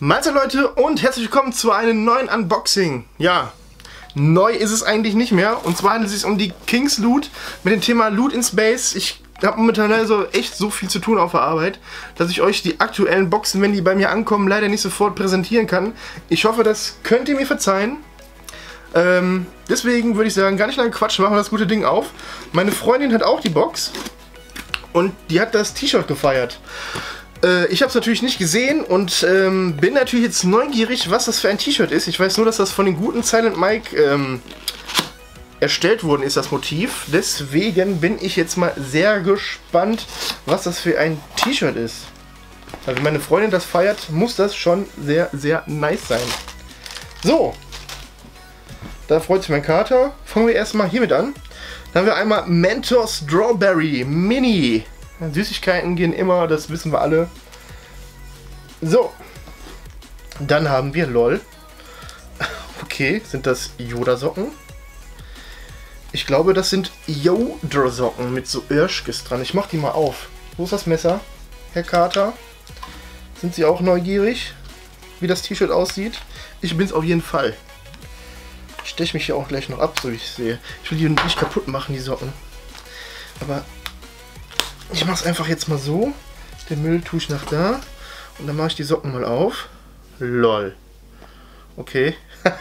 Mahlzeit Leute und herzlich willkommen zu einem neuen Unboxing. Ja, neu ist es eigentlich nicht mehr. Und zwar handelt es sich um die King's Loot mit dem Thema Loot in Space. Ich habe momentan also echt so viel zu tun auf der Arbeit, dass ich euch die aktuellen Boxen, wenn die bei mir ankommen, leider nicht sofort präsentieren kann. Ich hoffe, das könnt ihr mir verzeihen. Deswegen würde ich sagen, gar nicht lange quatschen, machen wir das gute Ding auf. Meine Freundin hat auch die Box und die hat das T-Shirt gefeiert. Ich habe es natürlich nicht gesehen und bin natürlich jetzt neugierig, was das für ein T-Shirt ist. Ich weiß nur, dass das von den guten Silent Mike erstellt worden ist, das Motiv. Deswegen bin ich jetzt mal sehr gespannt, was das für ein T-Shirt ist. Also wenn meine Freundin das feiert, muss das schon sehr, sehr nice sein. So, da freut sich mein Kater. Fangen wir erstmal hiermit an. Dann haben wir einmal Mentos Strawberry Mini. Süßigkeiten gehen immer, das wissen wir alle. So. Dann haben wir LOL. Okay, sind das Yoda-Socken? Ich glaube, das sind Yoda-Socken mit so Irschkes dran. Ich mach die mal auf. Wo ist das Messer, Herr Kater? Sind Sie auch neugierig, wie das T-Shirt aussieht? Ich bin's auf jeden Fall. Ich steche mich hier auch gleich noch ab, so wie ich sehe. Ich will die nicht kaputt machen, die Socken. Aber ich mache es einfach jetzt mal so. Den Müll tue ich nach da. Und dann mache ich die Socken mal auf. LOL. Okay.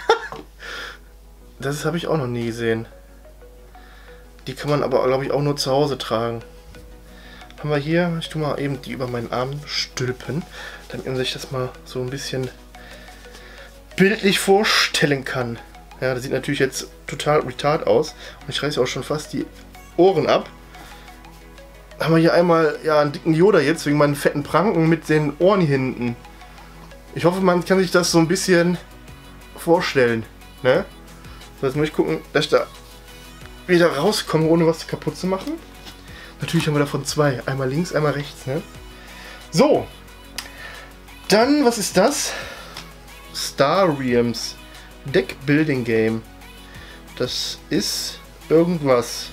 Das habe ich auch noch nie gesehen. Die kann man aber, glaube ich, auch nur zu Hause tragen. Haben wir hier, ich tue mal eben die über meinen Arm stülpen, damit man sich das mal so ein bisschen bildlich vorstellen kann. Ja, das sieht natürlich jetzt total retard aus. Und ich reiße auch schon fast die Ohren ab. Haben wir hier einmal ja einen dicken Yoda jetzt, wegen meinen fetten Pranken mit den Ohren hinten. Ich hoffe, man kann sich das so ein bisschen vorstellen. Ne? So, jetzt muss ich gucken, dass ich da wieder rauskomme, ohne was kaputt zu machen. Natürlich haben wir davon zwei. Einmal links, einmal rechts. Ne? So. Dann, was ist das? Star Realms Deck Building Game. Das ist irgendwas.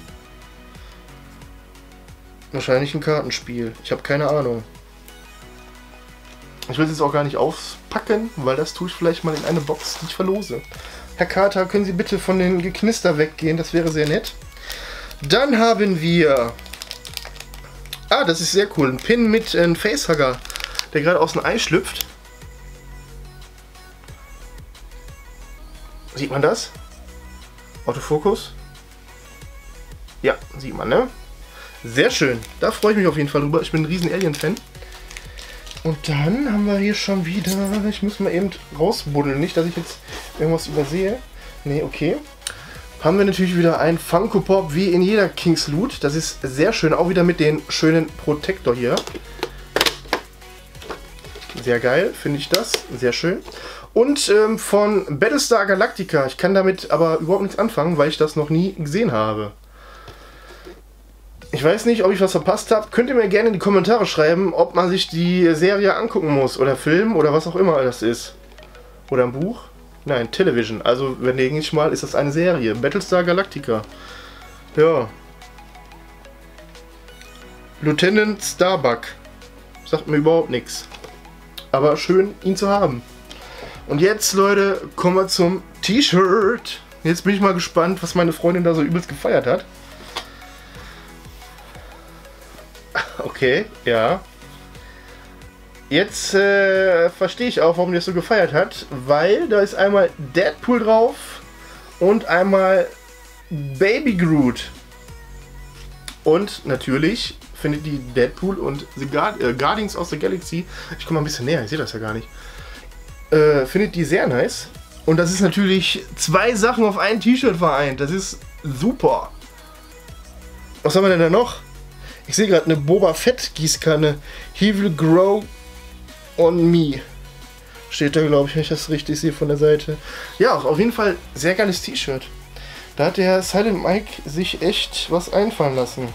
Wahrscheinlich ein Kartenspiel. Ich habe keine Ahnung. Ich will es jetzt auch gar nicht auspacken, weil das tue ich vielleicht mal in eine Box, die ich verlose. Herr Kater, können Sie bitte von den Geknister weggehen? Das wäre sehr nett. Dann haben wir... Ah, das ist sehr cool. Ein Pin mit einem Facehugger, der gerade aus dem Ei schlüpft. Sieht man das? Autofokus? Ja, sieht man, ne? Sehr schön. Da freue ich mich auf jeden Fall drüber. Ich bin ein riesen Alien-Fan. Und dann haben wir hier schon wieder... Ich muss mal eben rausbuddeln. Nicht, dass ich jetzt irgendwas übersehe. Ne, okay. Haben wir natürlich wieder ein Funko Pop wie in jeder King's Loot. Das ist sehr schön. Auch wieder mit den schönen Protektor hier. Sehr geil, finde ich das. Sehr schön. Und von Battlestar Galactica. Ich kann damit aber überhaupt nichts anfangen, weil ich das noch nie gesehen habe. Ich weiß nicht, ob ich was verpasst habe. Könnt ihr mir gerne in die Kommentare schreiben, ob man sich die Serie angucken muss. Oder Film oder was auch immer das ist. Oder ein Buch. Nein, Television. Also, wenn denke ich mal, ist das eine Serie. Battlestar Galactica. Ja. Lieutenant Starbuck. Sagt mir überhaupt nichts. Aber schön, ihn zu haben. Und jetzt, Leute, kommen wir zum T-Shirt. Jetzt bin ich mal gespannt, was meine Freundin da so übelst gefeiert hat. Okay, ja. Jetzt verstehe ich auch, warum die das so gefeiert hat. Weil da ist einmal Deadpool drauf und einmal Baby Groot. Und natürlich findet die Deadpool und The Guardians of the Galaxy, ich komme mal ein bisschen näher, ich sehe das ja gar nicht, findet die sehr nice. Und das ist natürlich zwei Sachen auf ein T-Shirt vereint. Das ist super. Was haben wir denn da noch? Ich sehe gerade eine Boba Fett Gießkanne. He will grow on me. Steht da, glaube ich, wenn ich das richtig sehe von der Seite. Ja, auf jeden Fall sehr geiles T-Shirt. Da hat der Silent Mike sich echt was einfallen lassen.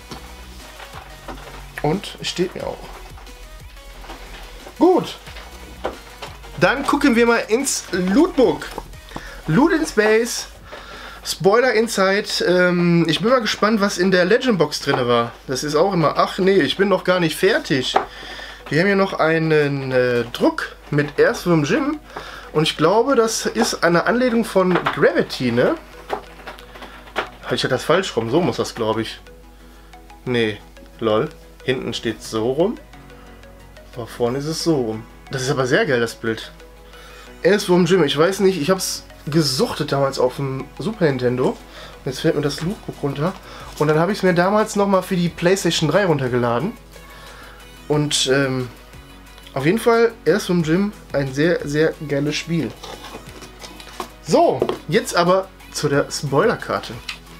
Und steht mir auch. Gut. Dann gucken wir mal ins Lootbook. Loot in Space. Spoiler Inside. Ich bin mal gespannt, was in der Legend Box drin war. Das ist auch immer... Ach nee, ich bin noch gar nicht fertig. Wir haben hier noch einen Druck mit Earthworm Jim. Und ich glaube, das ist eine Anlehnung von Gravity, ne? Ich hatte das falsch rum. So muss das, glaube ich. Nee, lol. Hinten steht es so rum. Aber vorne ist es so rum. Das ist aber sehr geil, das Bild. Earthworm Jim, ich weiß nicht, ich habe es gesuchtet damals auf dem Super Nintendo. Und jetzt fällt mir das Lootbook runter. Und dann habe ich es mir damals nochmal für die PlayStation 3 runtergeladen. Und auf jeden Fall Earthworm Jim ein sehr, sehr geiles Spiel. So, jetzt aber zu der Spoilerkarte.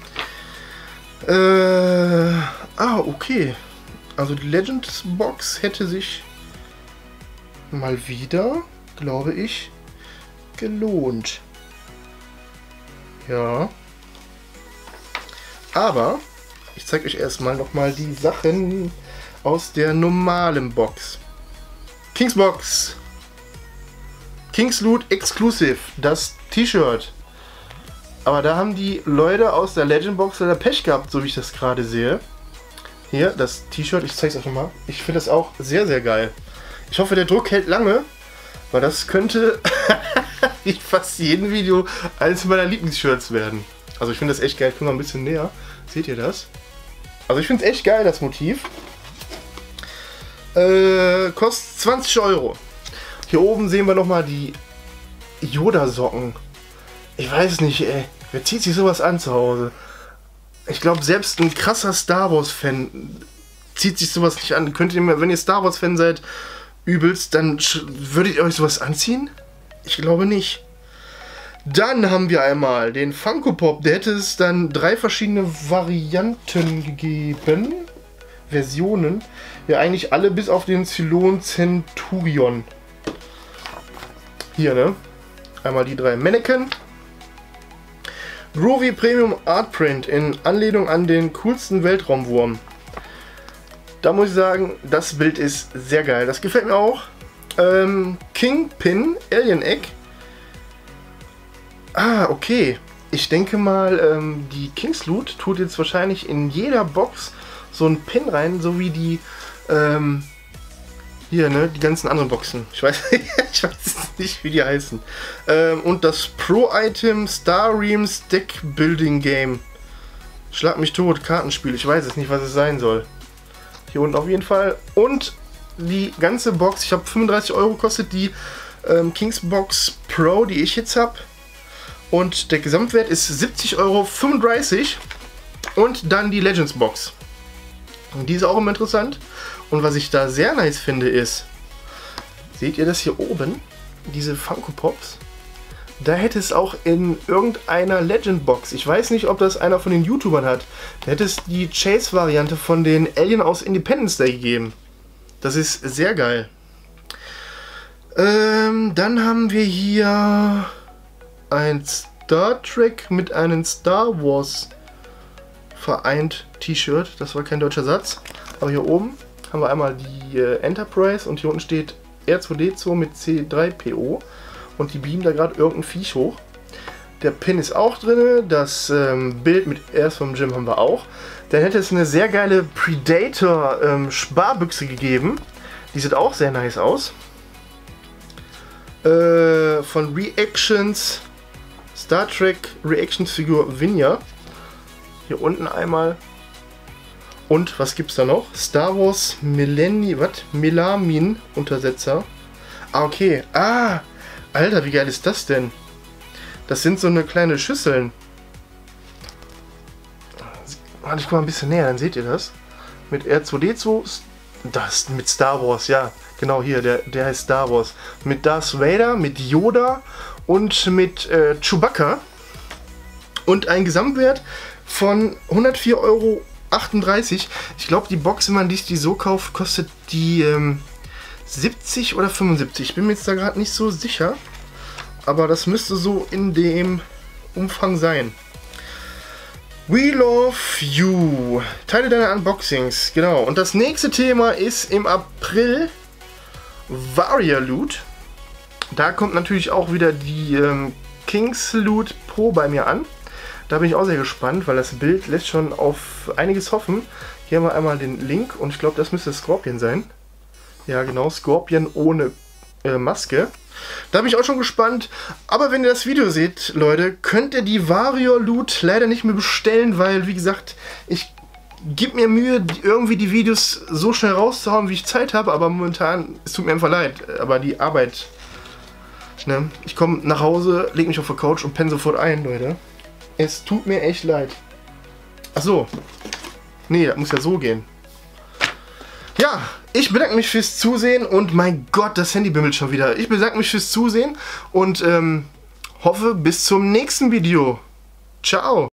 Okay. Also die Legends Box hätte sich mal wieder, glaube ich, gelohnt. Ja. Aber ich zeige euch erstmal nochmal die Sachen aus der normalen Box. Kings Box. Kings Loot Exclusive. Das T-Shirt. Aber da haben die Leute aus der Legend Box leider Pech gehabt, so wie ich das gerade sehe. Hier, das T-Shirt. Ich zeige es euch nochmal. Ich finde das auch sehr, sehr geil. Ich hoffe, der Druck hält lange. Weil das könnte wie fast jedem Video eines meiner Lieblingsshirts werden. Also ich finde das echt geil. Ich komme mal ein bisschen näher. Seht ihr das? Also ich finde es echt geil, das Motiv. Kostet 20 Euro. Hier oben sehen wir nochmal die Yoda-Socken. Ich weiß nicht, ey. Wer zieht sich sowas an zu Hause? Ich glaube, selbst ein krasser Star Wars-Fan zieht sich sowas nicht an. Könnt ihr, wenn ihr Star Wars-Fan seid, übelst, dann würdet ihr euch sowas anziehen? Ich glaube nicht. Dann haben wir einmal den Funko Pop. Der hätte es dann 3 verschiedene Varianten gegeben. Versionen. Ja, eigentlich alle bis auf den Cylon Centurion. Hier, ne? Einmal die 3 Mannequin. Groovy Premium Art Print in Anlehnung an den coolsten Weltraumwurm. Da muss ich sagen, das Bild ist sehr geil. Das gefällt mir auch. Kingpin Alien Egg. Ah, okay. Ich denke mal, die Kings Loot tut jetzt wahrscheinlich in jeder Box so einen Pin rein, so wie die hier, ne, die ganzen anderen Boxen. Ich weiß nicht, wie die heißen. Und das Pro-Item Star Realms Deck Building Game. Schlag mich tot, Kartenspiel. Ich weiß es nicht, was es sein soll. Hier unten auf jeden Fall. Und die ganze Box, ich habe 35 Euro kostet die Kings Box Pro, die ich jetzt habe. Und der Gesamtwert ist 70,35 Euro. Und dann die Legends Box. Und die ist auch immer interessant. Und was ich da sehr nice finde ist, seht ihr das hier oben? Diese Funko Pops? Da hätte es auch in irgendeiner Legend Box, ich weiß nicht, ob das einer von den YouTubern hat, da hätte es die Chase-Variante von den Alien aus Independence Day gegeben. Das ist sehr geil. Dann haben wir hier ein Star Trek mit einem Star Wars vereint T-Shirt. Das war kein deutscher Satz. Aber hier oben haben wir einmal die Enterprise und hier unten steht R2D2 mit C3PO. Und die beamen da gerade irgendein Viech hoch. Der Pin ist auch drin. Das Bild mit Earthworm Jim haben wir auch. Dann hätte es eine sehr geile Predator Sparbüchse gegeben. Die sieht auch sehr nice aus. Von Reactions Star Trek Reactions Figur Vinja. Hier unten einmal. Und was gibt's da noch? Star Wars Melamin Untersetzer. Ah, okay. Ah, Alter, wie geil ist das denn? Das sind so eine kleine Schüsseln. Warte, ich komme mal ein bisschen näher, dann seht ihr das. Mit R2D2, das mit Star Wars, ja. Genau hier, der heißt Star Wars. Mit Darth Vader, mit Yoda und mit Chewbacca. Und ein Gesamtwert von 104,38 Euro. Ich glaube, die Box, wenn man die so kauft, kostet die 70 oder 75. Ich bin mir jetzt da gerade nicht so sicher. Aber das müsste so in dem Umfang sein. We love you. Teile deiner Unboxings. Genau. Und das nächste Thema ist im April Varia Loot. Da kommt natürlich auch wieder die Kings Loot Pro bei mir an. Da bin ich auch sehr gespannt, weil das Bild lässt schon auf einiges hoffen. Hier haben wir einmal den Link und ich glaube, das müsste Scorpion sein. Ja genau, Scorpion ohne Maske. Da bin ich auch schon gespannt. Aber wenn ihr das Video seht, Leute, könnt ihr die Warrior Loot leider nicht mehr bestellen, weil, wie gesagt, ich gebe mir Mühe, irgendwie die Videos so schnell rauszuhauen, wie ich Zeit habe. Aber momentan, es tut mir einfach leid, aber die Arbeit... Ne? Ich komme nach Hause, lege mich auf der Couch und penne sofort ein, Leute. Es tut mir echt leid. Ach so. Nee, das muss ja so gehen. Ja, ich bedanke mich fürs Zusehen und mein Gott, das Handy bimmelt schon wieder. Ich bedanke mich fürs Zusehen und hoffe bis zum nächsten Video. Ciao.